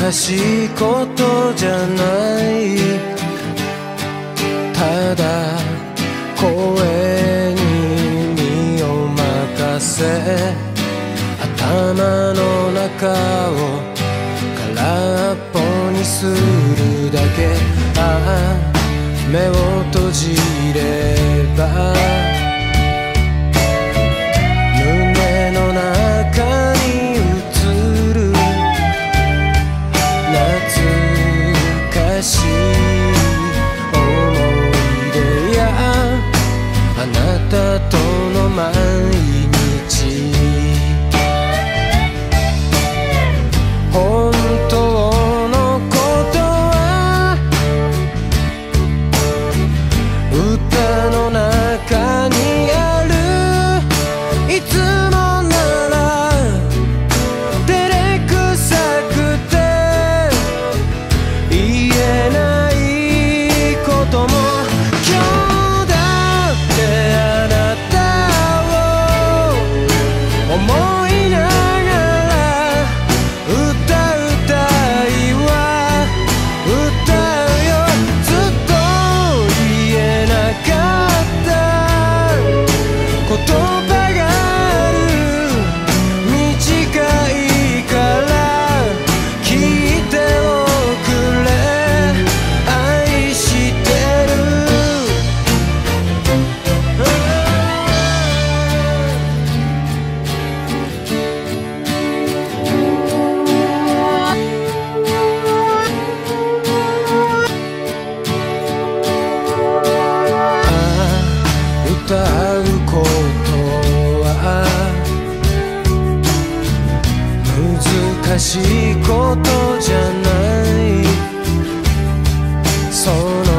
難しいことじゃない。ただ声に身を任せ、頭の中を空っぽにするだけ。ああ、目を閉じれば胸の中に映る懐かしい思い出や、あなたとの毎日。本当のことは歌の中にある。いつもなら照れくさくて言えないことも、今日だってあなたを思いながら歌うたいは歌うよ。ずっと言えなかった言葉がある。短いから聞いておくれ。愛してる。歌うことは難しいことじゃない。その